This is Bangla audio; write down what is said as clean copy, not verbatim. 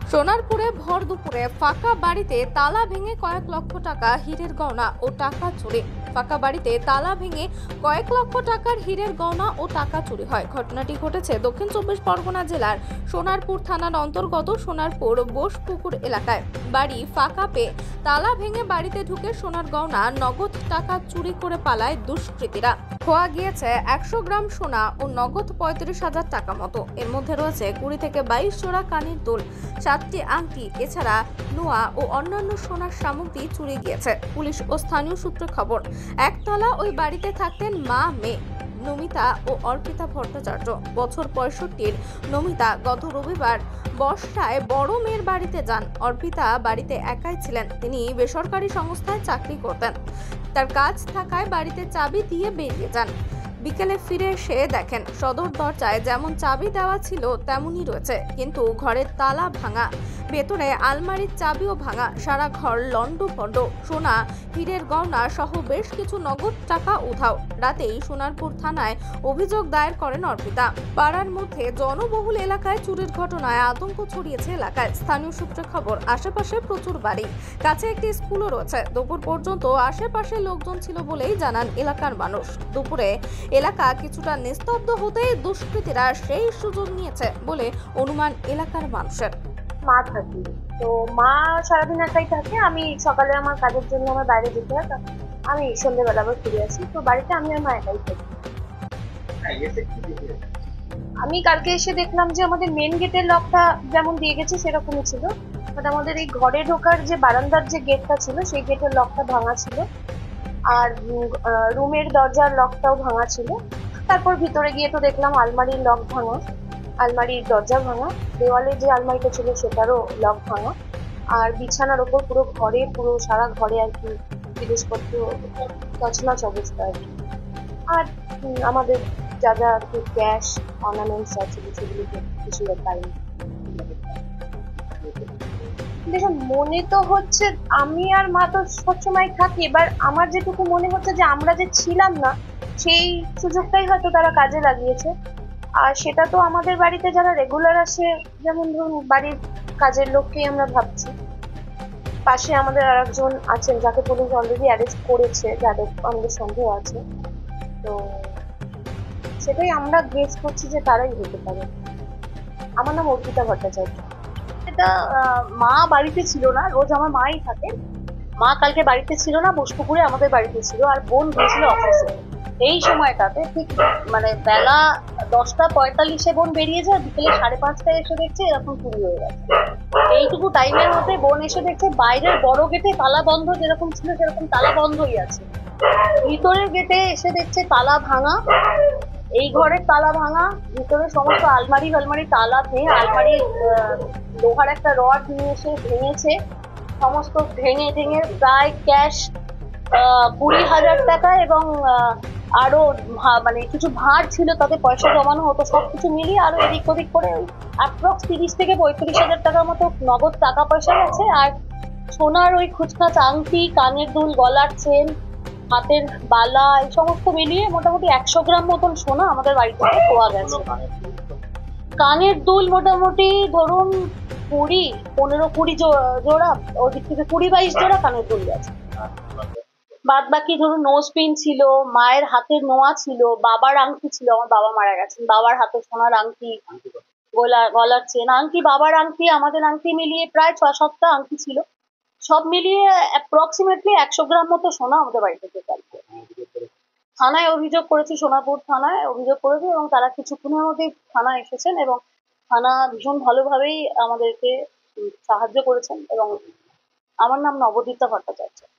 সোনারপুরে ভর দুপুরে ফাঁকা বাড়িতে তালা ভেঙে কয়েক লক্ষ টাকা হীরের গয়না ও টাকা চুরি। ফাঁকা বাড়িতে তালা ভেঙে কয়েক লক্ষ টাকার হীরের গয়না ও টাকা চুরি হয়। ঘটনাটি ঘটেছে দক্ষিণ 24 পরগনা জেলার সোনারপুর থানার অন্তর্গত সোনারপুর বোসপুকুর এলাকায়। বাড়ি ফাঁকা পেয়ে তালা ভেঙে বাড়িতে ঢুকে সোনার গয়না নগদ টাকা চুরি করে পালায় দুষ্কৃতীরা। খোয়া গিয়েছে 100 গ্রাম সোনা ও নগদ 35,000 টাকা মতো। এর মধ্যে রয়েছে 20 থেকে 22 জোড়া কানের দুল, 7টি আংটি, এছাড়া নোয়া ও অন্যান্য সোনার সামগ্রী চুরি গিয়েছে। পুলিশ ও স্থানীয় সূত্রে খবর, একতলা ওই বাড়িতে থাকতেন মা মেয়ে নমিতা ও অর্পিতা ভট্টাচার্য। বছর 65-র নমিতা গত রবিবার বর্ষায় বড় মেয়ের বাড়িতে যান। অর্পিতা বাড়িতে একাই ছিলেন। তিনি বেসরকারি সংস্থায় চাকরি করতেন। তার কাজ থাকায় বাড়িতে চাবি দিয়ে বেরিয়ে যান। বিকেলে ফিরে এসে দেখেন সদর দরজায় যেমন চাবি দেওয়া ছিল তেমনই রয়েছে, কিন্তু ঘরের তালা ভাঙা, ভেতরে আলমারির চাবিও ভাঙা। সারা ঘর লন্ডভন্ড, সোনা হীরের গয়না সহ বেশ কিছু নগদ টাকা উধাও। রাতেই সোনারপুর থানায় অভিযোগ দায়ের করেন অর্পিতা। পাড়ার মধ্যে জনবহুল এলাকায় চুরির ঘটনায় আতঙ্ক ছড়িয়েছে এলাকায়। স্থানীয় সূত্রে খবর, আশেপাশে প্রচুর বাড়ি, কাছে একটি স্কুলও রয়েছে। দুপুর পর্যন্ত আশেপাশে লোকজন ছিল বলেই জানান এলাকার মানুষ। দুপুরে এলাকা কিছুটা নিস্তব্ধ হতেই দুষ্কৃতীরা সেই সুযোগ নিয়েছে বলে অনুমান এলাকার মানুষের। মা থাকি, তো মা সারাদিন একাই থাকে। আমি সকালে আমার কাজের জন্য আমার বাইরে যেতে হয়, আমি সন্ধ্যেবেলা আবার ফিরে আসি। তো বাড়িতে আমি আর মা একাই থাকি। আমি কালকে এসে দেখলাম যে আমাদের মেন গেটের লকটা যেমন দিয়ে গেছে সেরকমই ছিল, বাট আমাদের এই ঘরে ঢোকার যে বারান্দার যে গেটটা ছিল সেই গেটের লকটা ভাঙা ছিল, আর রুমের দরজার লকটাও ভাঙা ছিল। তারপর ভিতরে গিয়ে তো দেখলাম আলমারির লক ভাঙা, আলমারির দরজা ভাঙা, দেওয়ালে যে আলমারিটা ছিল সেটারও লক ভাঙা, আর বিছানার ওপর পুরো ঘরে, পুরো সারা ঘরে আর কি জিনিসপত্র তছনছ অবস্থা আর কি। আর আমাদের যা যা আর কি ক্যাশ অর্নামেন্টস আছে সেগুলোকে কিছু পাইনি। দেখুন, মনে তো হচ্ছে আমি আর মা তো সবসময় থাকি, এবার আমার যেটুকু মনে হচ্ছে যে আমরা যে ছিলাম না সেই সুযোগটাই হয়তো তারা কাজে লাগিয়েছে। আর সেটা তো আমাদের বাড়িতে যারা রেগুলার আসে, যেমন ধরুন বাড়ির কাজের লোককেই আমরা ভাবছি। পাশে আমাদের আর একজন আছেন যাকে পুলিশ অলরেডি অ্যারেস্ট করেছে, যাদের আমাদের সন্দেহ আছে। তো সেটাই আমরা গেস করছি যে তারাই হতে পারে। আমার নাম অর্পিতা ভট্টাচার্য। এটা মা বাড়িতে ছিল না, রোজ আমার মাই থাকে। মা কালকে বাড়িতে ছিল না, বোসপুকুরে আমাদের বাড়িতে ছিল, আর বোন গিয়েছিল অফিসে। এই সময়টাতে ঠিক মানে বেলা 10টা 45-এ বোন বেরিয়ে যায়, বিকেলে 5:30টায় এসে দেখছে এরকম চুরি হয়ে গেছে। এইটুকু টাইমের মধ্যে বোন এসে দেখছে বাইরের বড় গেটে তালা বন্ধ, যেরকম ছিল সেরকম তালা বন্ধই আছে। ভিতরের গেটে এসে দেখছে তালা ভাঙা, এই ঘরের তালা ভাঙা, ভিতরে সমস্ত আলমারি তালা ভেঙে, আলমারির লোহার একটা রড নিয়ে এসে ভেঙেছে। সমস্ত ভেঙে ভেঙে প্রায় ক্যাশ 20,000 টাকা এবং আরো মানে কিছু ভাঁড় ছিল, তাতে পয়সা জমানো হতো, সবকিছু মিলিয়ে আরো এদিক ওদিক করে অ্যাপ্রক্স 30 থেকে 35,000 টাকার মতো নগদ টাকা পয়সা গেছে। আর সোনার ওই খুচখাচ আংটি, কানের দুল, গলার চেন, হাতের বালা, এই সমস্ত মিলিয়ে মোটামুটি 100 গ্রাম মতন সোনা আমাদের বাড়ি থেকে খোয়া গেছে। কানের দুল মোটামুটি ধরুন 15-20 জোড়া, ওদিক থেকে 20-22 জোড়া কানের দুল গেছে। বাদ বাকি ধরুন নোজ পিন ছিল, মায়ের হাতের নোয়া ছিল, বাবার আংটি ছিল, আমার বাবা মারা গেছেন, বাবার হাতে সোনার আংটি, গলার চেন, আংটি, বাবার আংটি, আমাদের আংটি মিলিয়ে প্রায় 6-7টা আংটি ছিল। সব মিলিয়ে অ্যাপ্রক্সিমেটলি 100 গ্রাম মতো সোনা আমাদের বাড়ি থেকে গেছে। থানায় অভিযোগ করেছি, সোনারপুর থানায় অভিযোগ করেছি, এবং তারা কিছুক্ষণের মধ্যেই থানায় এসেছেন এবং থানা ভীষণ ভালোভাবেই আমাদেরকে সাহায্য করেছেন। এবং আমার নাম নবদীপ্তা ভট্টাচার্য।